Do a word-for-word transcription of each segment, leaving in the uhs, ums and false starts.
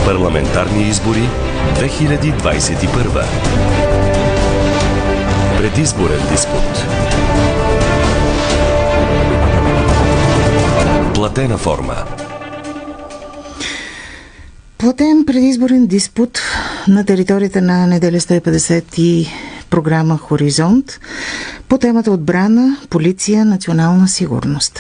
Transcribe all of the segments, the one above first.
Парламентарни избори две хиляди двадесет и първа. Предизборен диспут. Платена форма. Платен предизборен диспут на територията на Неделя сто и петдесет и програма Хоризонт по темата отбрана, полиция, национална сигурност.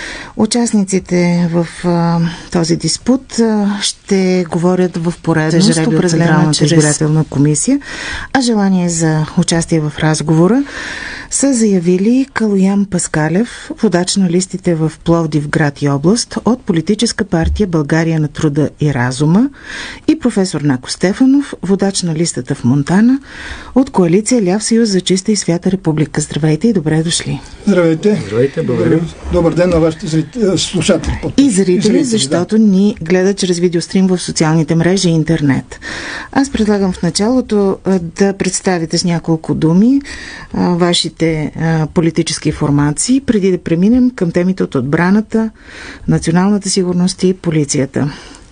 Участниците в а, този диспут а, ще говорят в поредност, определена чрез избирателна комисия, а желание за участие в разговора са заявили Калоян Паскалев, водач на листите в Пловдив град и област от политическа партия България на труда и разума, и професор Нако Стефанов, водач на листата в Монтана от коалиция Ляв съюз за чиста и свята република. Здравейте и добре дошли. Здравейте. Здравейте, благодарим. Добър ден на вашите зрители, слушатели. И зрители, и зрители защото да. ни гледат чрез видеострим в социалните мрежи и интернет. Аз предлагам в началото да представите с няколко думи а, вашите а, политически формации, преди да преминем към темите от отбраната, националната сигурност и полицията.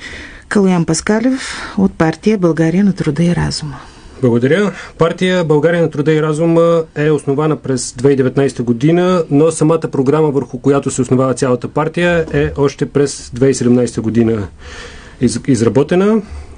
Калоян Паскалев от партия България на труда и разума. Благодаря. Партия България на труда и разума е основана през две хиляди и деветнадесета година, но самата програма, върху която се основава цялата партия, е още през две хиляди и седемнадесета година из, изработена.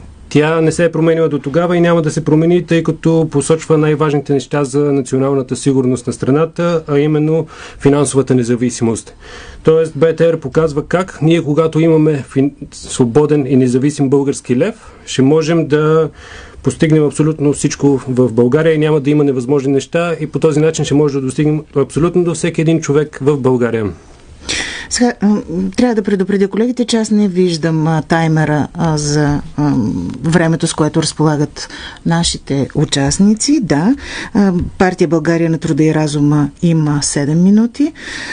Тя не се е променила до тогава и няма да се промени, тъй като посочва най-важните неща за националната сигурност на страната, а именно финансовата независимост. Тоест БТР показва как ние, когато имаме фин... свободен и независим български лев, ще можем да постигнем абсолютно всичко в България и няма да има невъзможни неща и по този начин ще може да достигнем абсолютно до всеки един човек в България. Сега, трябва да предупредя колегите, че аз не виждам а, таймера а, за а, времето, с което разполагат нашите участници. Да, а, партия България на труда и разума има седем минути,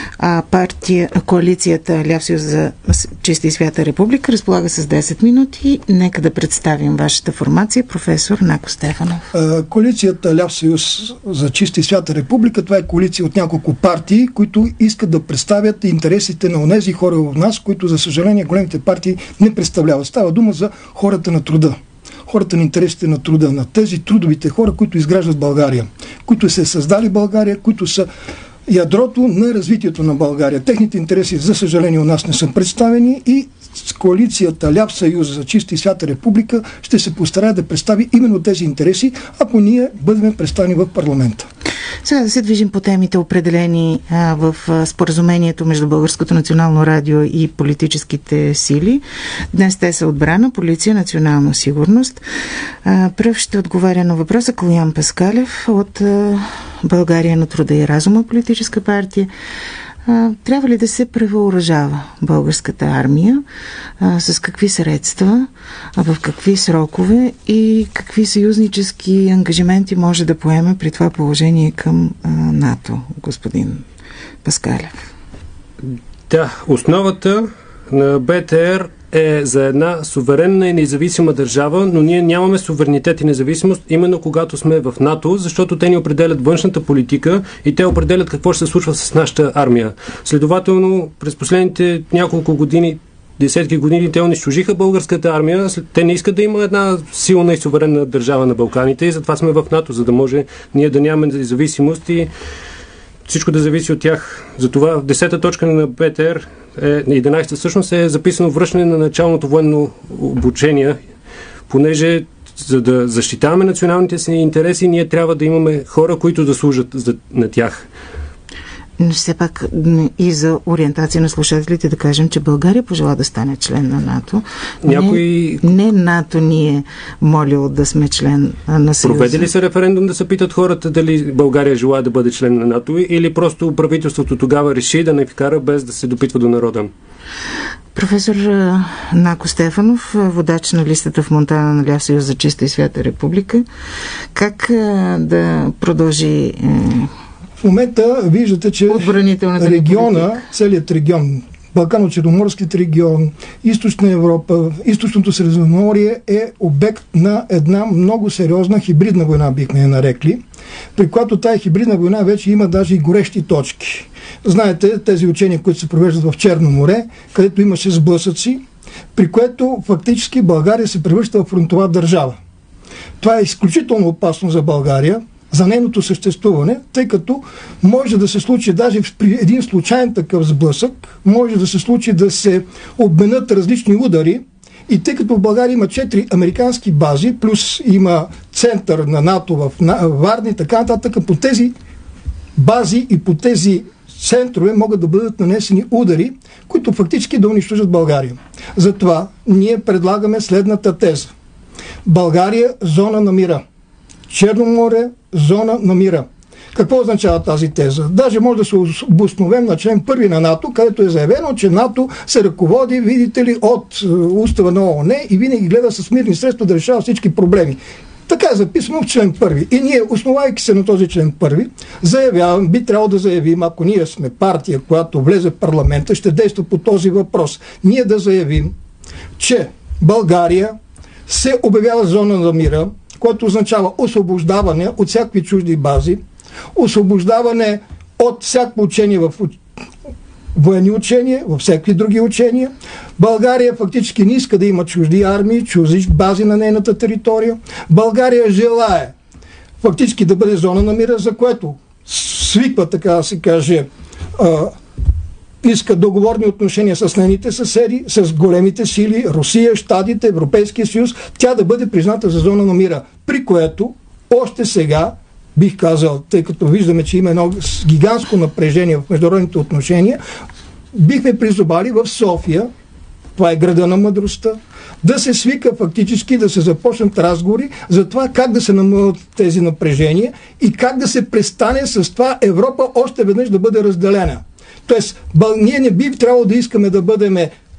а партия, коалицията Ляв съюз за чиста и свята република разполага с десет минути. Нека да представим вашата формация, професор Нако Стефанов. А, коалицията Ляв съюз за чиста и свята република, това е коалиция от няколко партии, които искат да представят интересите на онези хора в нас, които, за съжаление, големите партии не представляват. Става дума за хората на труда. Хората на интересите на труда, на тези трудовите хора, които изграждат България, които се създали България, които са ядрото на развитието на България. Техните интереси, за съжаление, у нас не са представени и с коалицията Ляв съюз за чиста и свята република ще се постарае да представи именно тези интереси, ако ние бъдем представени в парламента. Сега да се движим по темите, определени а, в а, споразумението между Българското национално радио и политическите сили. Днес те са отбрана, полиция, национална сигурност. А, пръв ще отговаря на въпроса Калоян Паскалев от а, България на труда и разума, политическа партия. А, трябва ли да се превъоръжава българската армия? А, с какви средства? А в какви срокове? И какви съюзнически ангажименти може да поеме при това положение към а, НАТО, господин Паскалев? Да, основата на БТР е за една суверенна и независима държава, но ние нямаме суверенитет и независимост именно когато сме в НАТО, защото те ни определят външната политика и те определят какво ще се случва с нашата армия. Следователно, през последните няколко години, десетки години, те унищожиха българската армия. Те не искат да има една силна и суверенна държава на Балканите и затова сме в НАТО, за да може ние да нямаме независимост и всичко да зависи от тях. Затова в десета точка на БТР, единадесета всъщност, е записано връщане на началното военно обучение, понеже за да защитаваме националните си интереси, ние трябва да имаме хора, които да служат за, на тях. Но все пак и за ориентация на слушателите да кажем, че България пожела да стане член на НАТО. Някой... Не, не НАТО ни е молил да сме член на Съюза. Проведе ли се референдум да се питат хората дали България желая да бъде член на НАТО или просто правителството тогава реши да не вкара без да се допитва до народа? Професор Нако Стефанов, водач на листата в Монтана на Ляв съюз за чиста и свята република. Как да продължи... В момента виждате, че региона, целият регион, Балкано-Черноморският регион, Източна Европа, Източното Средиземноморие е обект на една много сериозна хибридна война, бихме я нарекли, при която тая хибридна война вече има даже и горещи точки. Знаете, тези учения, които се провеждат в Черно море, където имаше сблъсъци, при което фактически България се превръща в фронтова държава. Това е изключително опасно за България, за нейното съществуване, тъй като може да се случи даже при един случайен такъв сблъсък, може да се случи да се обменят различни удари, и тъй като в България има четири американски бази, плюс има център на НАТО в Варна и така нататък, по тези бази и по тези центрове могат да бъдат нанесени удари, които фактически да унищожат България. Затова ние предлагаме следната теза. България – зона на мира. Черно море – зона на мира. Какво означава тази теза? Даже може да се обосновем на член първи на НАТО, където е заявено, че НАТО се ръководи, видите ли, от устава на ООН и винаги гледа с мирни средства да решава всички проблеми. Така е записано в член първи. И ние, основайки се на този член първи, заявявам, би трябвало да заявим, ако ние сме партия, която влезе в парламента, ще действа по този въпрос. Ние да заявим, че България се обявява зона на мира, което означава освобождаване от всякакви чужди бази, освобождаване от всяко учение в военни учения, във всякакви други учения. България фактически не иска да има чужди армии, чужди бази на нейната територия. България желае фактически да бъде зона на мира, за което свиква, така да се каже, а, иска договорни отношения с нейните съседи, с големите сили, Русия, Щатите, Европейския съюз, тя да бъде призната за зона на мира, при което още сега бих казал, тъй като виждаме, че има едно гигантско напрежение в международните отношения, бихме призовали в София, това е града на мъдростта, да се свика фактически, да се започнат разговори за това как да се намалят тези напрежения и как да се престане с това Европа още веднъж да бъде разделена. Тоест, ние не би трябвало да искаме да бъдем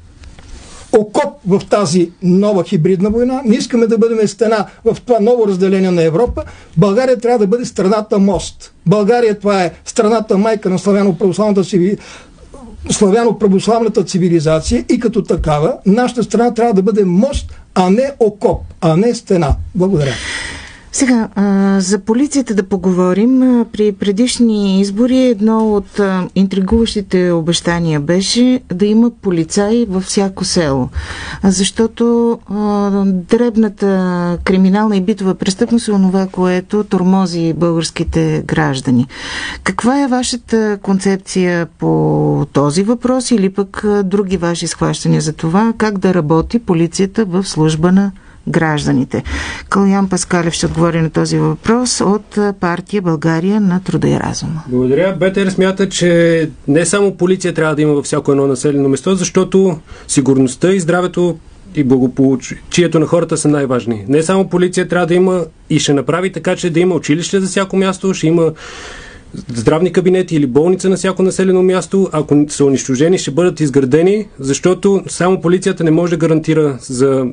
окоп в тази нова хибридна война, не искаме да бъдем стена в това ново разделение на Европа. България трябва да бъде страната мост. България това е страната майка на славяно-православната цивилизация, славяно-православната цивилизация и като такава нашата страна трябва да бъде мост, а не окоп, а не стена. Благодаря. Сега, а, за полицията да поговорим. При предишни избори едно от а, интригуващите обещания беше да има полицаи във всяко село. Защото а, дребната криминална и битова престъпност е онова, което тормози българските граждани. Каква е вашата концепция по този въпрос или пък а, други ваши схващания за това, как да работи полицията в служба на гражданите? Калян Паскалев ще отговори на този въпрос от партия България на труда и разума. Благодаря. БТР смята, че не само полиция трябва да има във всяко едно населено место, защото сигурността и здравето и благополучието на хората са най-важни. Не само полиция трябва да има и ще направи така, че да има училище за всяко място, ще има здравни кабинети или болница на всяко населено място. Ако са унищожени, ще бъдат изградени, защото само полицията не може да гарантира за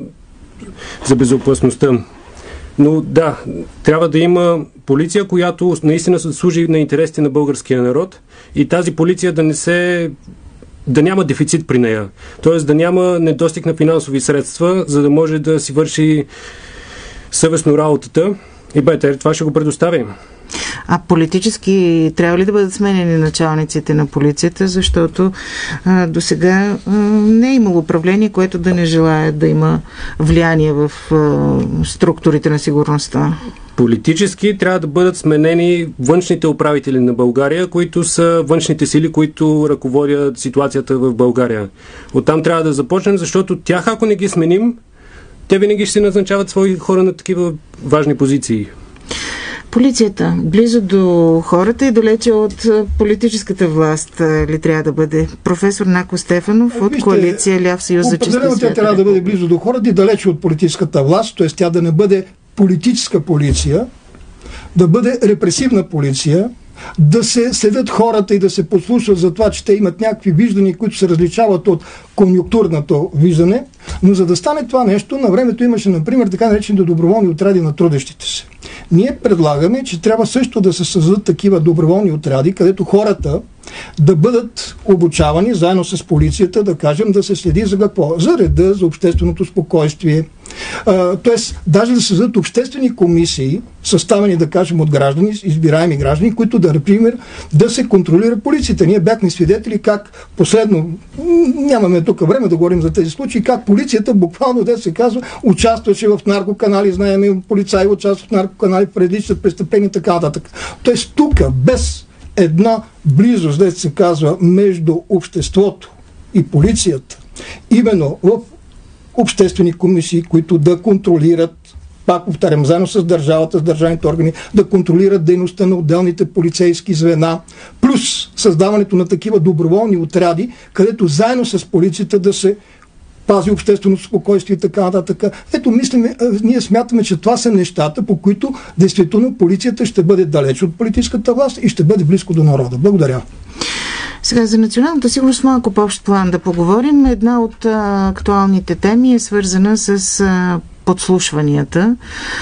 за безопасността. Но да, трябва да има полиция, която наистина служи на интересите на българския народ и тази полиция да не се да няма дефицит при нея. Тоест да няма недостиг на финансови средства, за да може да си върши съвестно работата и БТР това ще го предоставим. А политически трябва ли да бъдат сменени началниците на полицията, защото а, до сега а, не е имало управление, което да не желае да има влияние в а, структурите на сигурността? Политически трябва да бъдат сменени външните управители на България, които са външните сили, които ръководят ситуацията в България. Оттам трябва да започнем, защото тях, ако не ги сменим, те винаги ще се назначават свои хора на такива важни позиции. Полицията близо до хората и далече от политическата власт ли трябва да бъде? Професор Нако Стефанов от коалиция Ляв съюз за чиста свята. Тя трябва да бъде близо до хората и далече от политическата власт, т.е. тя да не бъде политическа полиция, да бъде репресивна полиция, да се следят хората и да се послушат за това, че те имат някакви виждания, които се различават от конюнктурното виждане. Но за да стане това нещо, на времето имаше, например, така наречените доброволни отряди на трудещите се. Ние предлагаме, че трябва също да се създадат такива доброволни отряди, където хората да бъдат обучавани заедно с полицията, да кажем, да се следи за какво? За реда, за общественото спокойствие. А, тоест, даже да се създадат обществени комисии съставени, да кажем, от граждани, избираеми граждани, които, да, например, да се контролира полицията. Ние бяхме свидетели как последно, нямаме тук време да говорим за тези случаи, как полицията буквално, да се казва, участваше в наркоканали, знаем, полицаи участват в наркоканали, в различни престъпления и така нататък. Тоест тук, без една близост, да се казва, между обществото и полицията, именно в обществени комисии, които да контролират, пак повтарям, заедно с държавата, с държавните органи, да контролират дейността на отделните полицейски звена, плюс създаването на такива доброволни отряди, където заедно с полицията да се пази общественото спокойствие и така нататък. Ето, мислиме, ние смятаме, че това са нещата, по които действително полицията ще бъде далеч от политическата власт и ще бъде близко до народа. Благодаря. Сега за националната сигурност малко по-общ план да поговорим. Една от а, актуалните теми е свързана с а, подслушванията.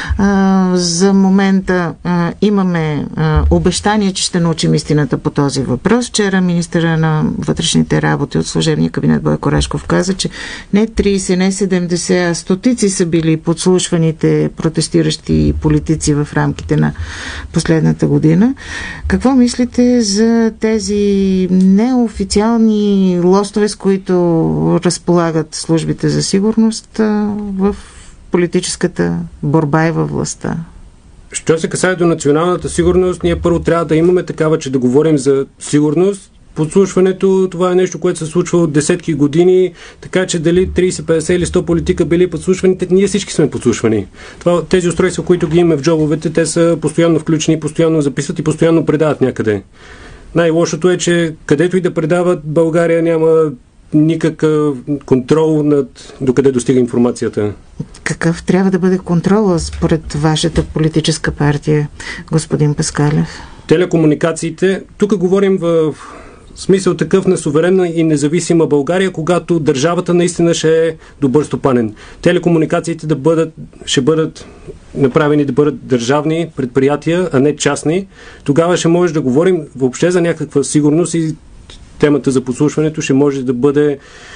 А, за момента а, имаме а, обещание, че ще научим истината по този въпрос. Вчера министъра на вътрешните работи от служебния кабинет Бойко Рашков каза, че не трийсет, не седемдесет, а стотици са били подслушваните протестиращи политици в рамките на последната година. Какво мислите за тези неофициални лостове, с които разполагат службите за сигурност а, в политическата борба и във властта? Що се касае до националната сигурност, ние първо трябва да имаме такава, че да говорим за сигурност. Подслушването, това е нещо, което се случва от десетки години, така че дали трийсет, петдесет или сто политика били подслушвани, ние всички сме подслушвани. Това, тези устройства, които ги имаме в джобовете, те са постоянно включени, постоянно записват и постоянно предават някъде. Най-лошото е, че където и да предават, България няма никакъв контрол над докъде достига информацията. Какъв трябва да бъде контрола според вашата политическа партия, господин Паскалев? Телекомуникациите. Тук говорим в смисъл такъв на суверенна и независима България, когато държавата наистина ще е добър стопанен. Телекомуникациите да бъдат, ще бъдат направени да бъдат държавни предприятия, а не частни. Тогава ще може да говорим въобще за някаква сигурност и темата за подслушването ще може да бъде,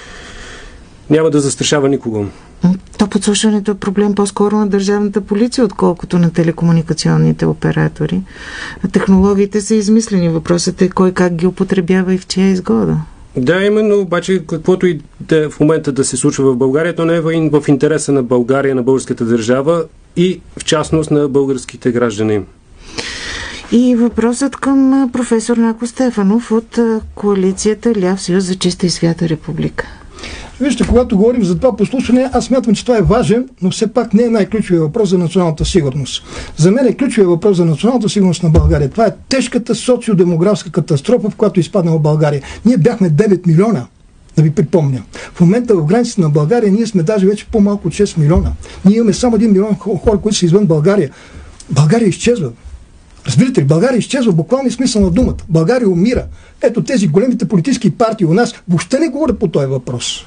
няма да застрашава никого. То подслушването е проблем по-скоро на държавната полиция, отколкото на телекомуникационните оператори. Технологиите са измислени. Въпросът е кой как ги употребява и в чия изгода. Да, именно, обаче каквото и да в момента да се случва в България, то не е в интереса на България, на българската държава и в частност на българските граждани. И въпросът към професор Нако Стефанов от коалицията Ляв съюз за чиста и свята република. Вижте, когато говорим за това подслушване, аз смятам, че това е важен, но все пак не е най-ключовият въпрос за националната сигурност. За мен е ключовият въпрос за националната сигурност на България. Това е тежката социодемографска катастрофа, в която изпаднала България. Ние бяхме девет милиона, да ви припомня. В момента в границите на България ние сме даже вече по-малко от шест милиона. Ние имаме само един милион хора, които са извън България. България изчезва. Разбирате ли, България изчезва в буквалния смисъл на думата. България умира. Ето тези големите политически партии у нас въобще не говорят по този въпрос.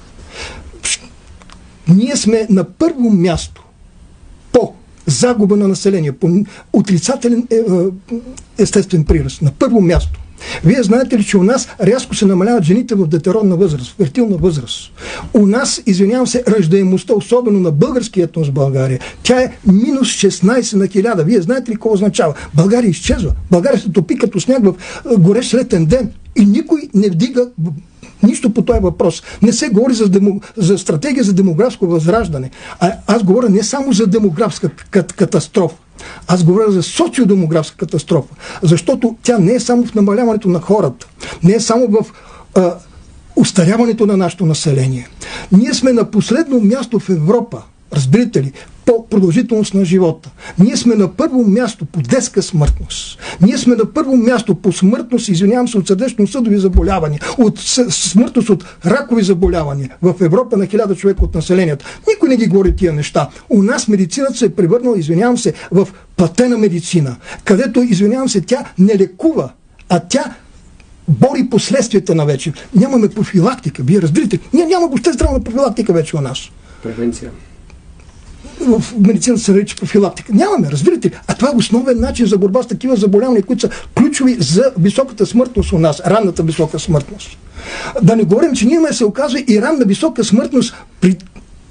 Ние сме на първо място по загуба на население, по отрицателен е, е, естествен прираст. На първо място. Вие знаете ли, че у нас рязко се намаляват жените в детеродна възраст, в фертилна възраст. У нас, извинявам се, раждаемостта, особено на българския етнос в България, тя е минус шестнайсет на хиляда. Вие знаете ли какво означава? България изчезва. България се топи като сняг в горещ летен ден. И никой не вдига нищо по този въпрос. Не се говори за, демо, за стратегия за демографско възраждане. А, аз говоря не само за демографска катастрофа. Аз говоря за социодемографска катастрофа. Защото тя не е само в намаляването на хората. Не е само в а, устаряването на нашето население. Ние сме на последно място в Европа. Разбирате ли? По продължителност на живота. Ние сме на първо място по детска смъртност. Ние сме на първо място по смъртност, извинявам се, от сърдечно-съдови заболявания, от смъртност от ракови заболявания в Европа на хиляда човека от населението. Никой не ги говори тия неща. У нас медицината се е превърнала, извинявам се, в платена медицина, където, извинявам се, тя не лекува, а тя бори последствията на вече. Нямаме профилактика. Вие разбирате? Ние няма въобще здравна профилактика вече у нас. Превенция. В медицината се нарича профилактика. Нямаме, разбирате ли? А това е основен начин за борба с такива заболявания, които са ключови за високата смъртност у нас, ранната висока смъртност. Да не говорим, че ние имаме, се оказва, и ранна висока смъртност при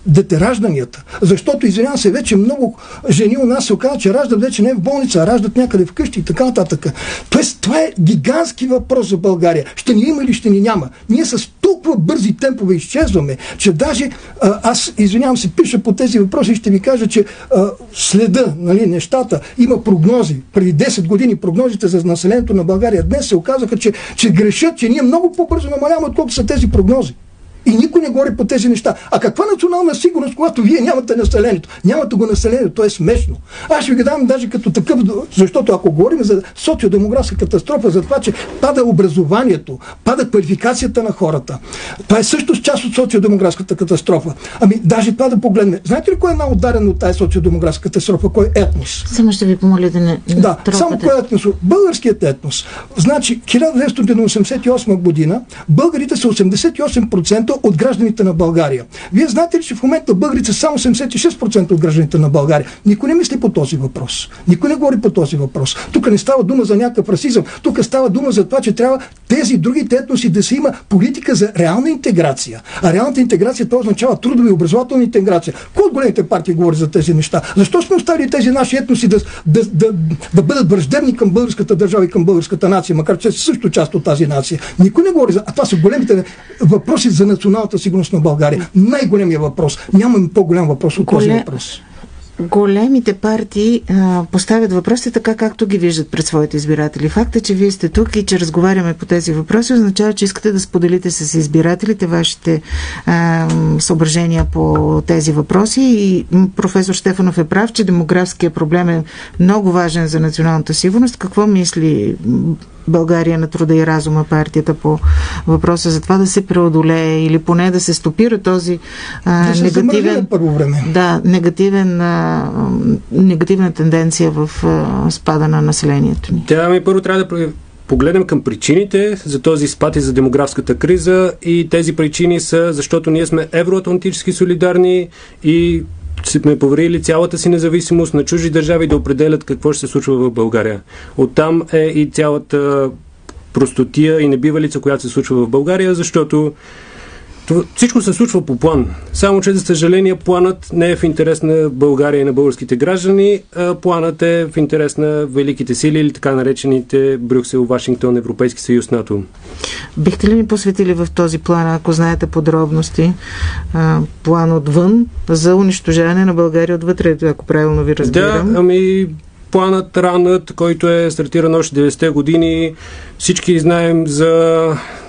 детеражданията. Защото, извинявам се, вече много жени у нас се оказа, че раждат вече не в болница, а раждат някъде вкъщи и така нататък. Тоест, това е гигантски въпрос за България. Ще ни има или ще ни няма. Ние с толкова бързи темпове изчезваме, че даже а, аз, извинявам се, пиша по тези въпроси и ще ви кажа, че а, следа, нали, нещата, има прогнози. Преди десет години прогнозите за населението на България днес се оказаха, че, че грешат, че ние много по-бързо намаляваме, отколкото са тези прогнози. И никой не говори по тези неща. А каква национална сигурност, когато вие нямате населението? Нямате го населението, то е смешно. Аз ще ви дам даже като такъв, защото ако говорим за социодемографска катастрофа, за това, че пада образованието, пада квалификацията на хората, това е също част от социодемографската катастрофа. Ами, даже това да погледнем. Знаете ли кой е най-ударен от тази социодемографска катастрофа? Кой е етнос? Само ще ви помоля да не... Да, само кой е етнос? Българският етнос. Значи, хиляда деветстотин осемдесет и осма година българите са осемдесет и осем процента от гражданите на България. Вие знаете ли, че в момента българите са само седемдесет и шест процента от гражданите на България? Никой не мисли по този въпрос. Никой не говори по този въпрос. Тук не става дума за някакъв расизъм. Тук става дума за това, че трябва тези другите етноси да се има политика за реална интеграция. А реалната интеграция това означава трудова и образователна интеграция. Кой от големите партии говори за тези неща? Защо сме оставили тези наши етноси да, да, да, да бъдат враждебни към българската държава и към българската нация, макар че са също част от тази нация? Никой не говори за... А това са големите въпроси за националната сигурност на България. Най-големия въпрос. Нямаме по-голям въпрос от този въпрос. Големите партии а, поставят въпроси така, както ги виждат пред своите избиратели. Факта, че вие сте тук и че разговаряме по тези въпроси, означава, че искате да споделите с избирателите вашите а, съображения по тези въпроси. И професор Стефанов е прав, че демографският проблем е много важен за националната сигурност. Какво мисли България на труда и разума, партията, по въпроса за това да се преодолее или поне да се стопира този а, да негативен, първо време. Да, негативен, а, негативна тенденция в а, спада на населението ни? Да, ми първо трябва да погледнем към причините за този спад и за демографската криза, и тези причини са защото ние сме евроатлантически солидарни и сме поверили цялата си независимост на чужди държави да определят какво ще се случва в България. Оттам е и цялата простотия и небивалица, която се случва в България, защото това, всичко се случва по план. Само че, за съжаление, планът не е в интерес на България и на българските граждани, а планът е в интерес на великите сили или така наречените Брюксел, Вашингтон, Европейски съюз, НАТО. Бихте ли ни посветили в този план, ако знаете подробности, а, план отвън за унищожаване на България отвътре, ако правилно ви разбирам? Да, ами планът ранът, който е стартиран още деветдесетте години, всички знаем за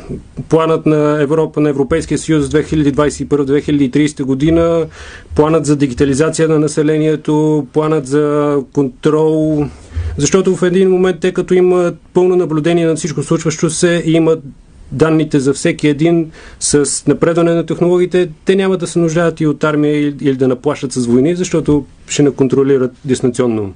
планът на Европа, на Европейския съюз две хиляди двадесет и първа до две хиляди и тридесета година, планът за дигитализация на населението, планът за контрол, защото в един момент те като имат пълно наблюдение на всичко случващо се и имат данните за всеки един с напредване на технологиите, те няма да се нуждаят и от армия или да наплашат с войни, защото ще не контролират дистанционно.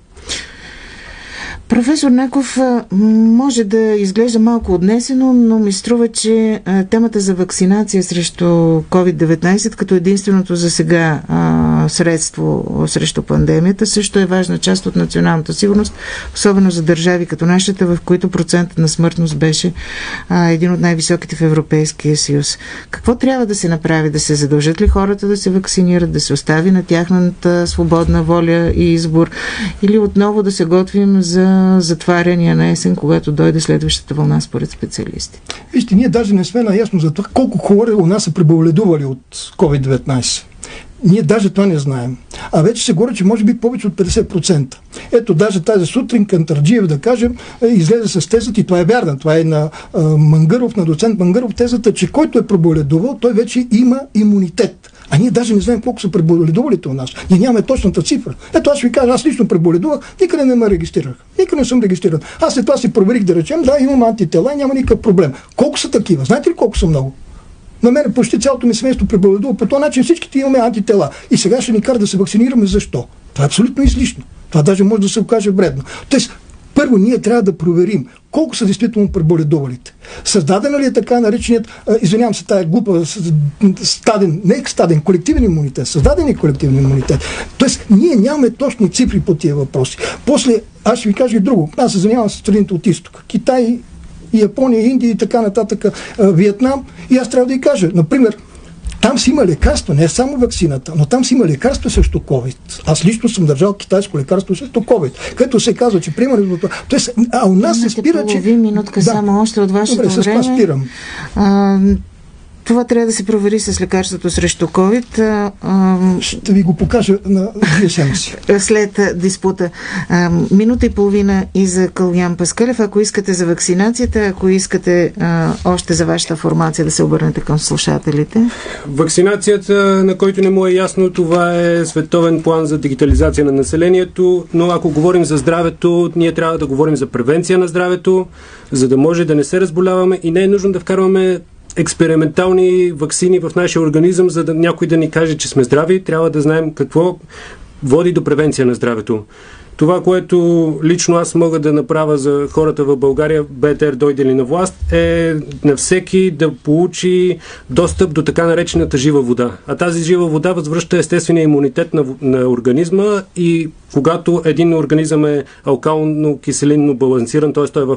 Професор Наков, може да изглежда малко отнесено, но ми струва, че темата за вакцинация срещу ковид деветнадесет като единственото за сега средство срещу пандемията също е важна част от националната сигурност, особено за държави като нашата, в които процентът на смъртност беше един от най-високите в Европейския съюз. Какво трябва да се направи? Да се задължат ли хората да се вакцинират, да се остави на тяхната свободна воля и избор, или отново да се готвим за затваряния на есен, когато дойде следващата вълна според специалисти? Вижте, ние даже не сме наясно за това колко хора у нас са преболедували от ковид деветнадесет. Ние даже това не знаем. А вече се говори, че може би повече от петдесет процента. Ето, даже тази сутрин Кантарджиев, да кажем, излезе с тезата, и това е вярна, това е на а, Мангаров, на доцент Мангаров, тезата, че който е преболедувал, той вече има имунитет. А ние даже не знаем колко са преболедувалите у нас. Ние нямаме точната цифра. Ето, аз ще ви кажа, аз лично преболедувах, никъде не ме регистрирах. Никъде не съм регистриран. Аз след това си проверих, да речем, да, имам антитела и няма никакъв проблем. Колко са такива? Знаете ли колко са много? На мен почти цялото ми семейство преболедува. По този начин всичките имаме антитела. И сега ще ни кара да се вакцинираме. Защо? Това е абсолютно излишно. Това даже може да се окаже вредно. Тоест, първо ние трябва да проверим колко са действително преболедувалите. Създадена ли е така нареченият, извинявам се, тая глупа стаден, не стаден, колективен имунитет, създаден е колективен имунитет. Тоест, ние нямаме точни цифри по тия въпроси. После, аз ще ви кажа и друго. Аз се занимавам с страните от изток. Китай, Япония, Индия и така нататък, Виетнам. И аз трябва да ви кажа, например, Там си има лекарство, не е само ваксината, но там си има лекарство срещу COVID. Аз лично съм държал китайско лекарство срещу COVID, където се казва, че примерно... Тоест, а у нас се спира, че... Половин минутка да. Само още от вашето Добре, време. с това спирам. А, това трябва да се провери с лекарството срещу COVID. А, а, Ще ви го покажа на две седмици. След диспута. А, минута и половина и за Калуян Паскалев. Ако искате за вакцинацията, ако искате а, още за вашата формация да се обърнете към слушателите. Вакцинацията, на който не му е ясно, това е световен план за дигитализация на населението, но ако говорим за здравето, ние трябва да говорим за превенция на здравето, за да може да не се разболяваме и не е нужно да вкарваме експериментални ваксини в нашия организъм, за да някой да ни каже, че сме здрави. Трябва да знаем какво води до превенция на здравето. Това, което лично аз мога да направя за хората в България, БТР дойде ли на власт, е на всеки да получи достъп до така наречената жива вода. А тази жива вода възвръща естествения имунитет на, на организма и когато един организъм е алкално-киселинно балансиран, т.е. той е в,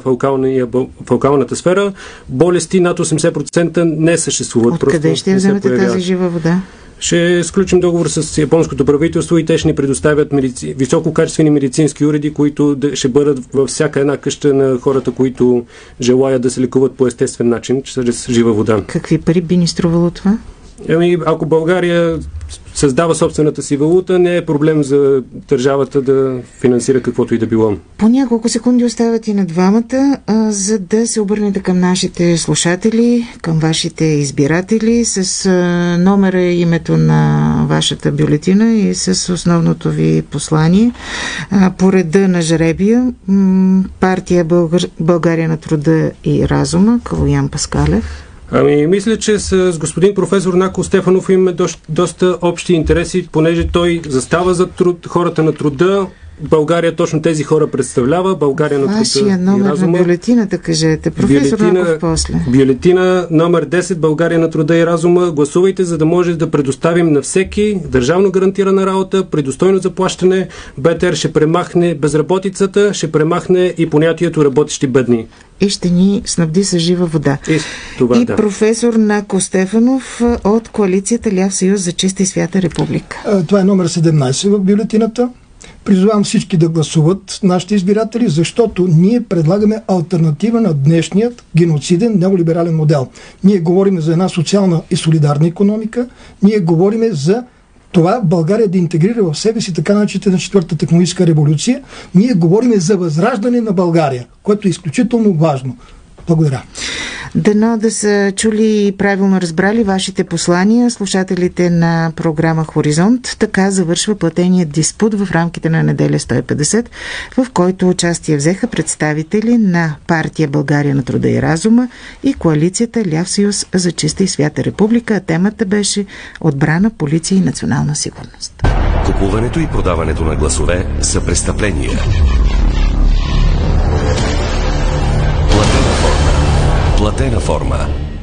в алкалната сфера, болести над осемдесет процента не съществуват. Откъде ще вземете тази жива вода? Ще сключим договор с японското правителство и те ще ни предоставят медици... висококачествени медицински уреди, които ще бъдат във всяка една къща на хората, които желаят да се лекуват по естествен начин, чрез жива вода. Какви пари би ни струвало това? Ами, ако България създава собствената си валута, не е проблем за държавата да финансира каквото и да било. По няколко секунди остават и на двамата, а, за да се обърнете към нашите слушатели, към вашите избиратели с а, номера и името на вашата бюлетина и с основното ви послание. А, по реда на жребия, м- партия Българ... България на труда и разума, Калуян Паскалев. Ами, мисля, че с господин професор Нако Стефанов имаме до, доста общи интереси, понеже той застава за труд, хората на труда. България точно тези хора представлява. България на труда Вашия номер на бюлетината, кажете. Професор бюлетина, Наков после. Бюлетина номер десет, България на труда и разума. Гласувайте, за да може да предоставим на всеки държавно гарантирана работа, при достойно заплащане. БТР ще премахне безработицата, ще премахне и понятието работещи бедни. И ще ни снабди с жива вода. И, това, и да. професор Нако Стефанов от коалицията Ляв съюз за чиста и свята република. Това е номер седемнайсет в бюлетината. Призовавам всички да гласуват, нашите избиратели, защото ние предлагаме алтернатива на днешният геноциден неолиберален модел. Ние говорим за една социална и солидарна икономика, ние говорим за това България да интегрира в себе си така начините на четвърта технологическа революция. Ние говорим за възраждане на България, което е изключително важно. Благодаря. Дано да са чули и правилно разбрали вашите послания слушателите на програма Хоризонт. Така завършва платеният диспут в рамките на неделя сто и петдесет, в който участие взеха представители на партия България на труда и разума и коалицията Ляв съюз за чиста и свята република. Темата беше отбрана, полиция и национална сигурност. Купуването и продаването на гласове са престъпления. Платена форма. Платена форма.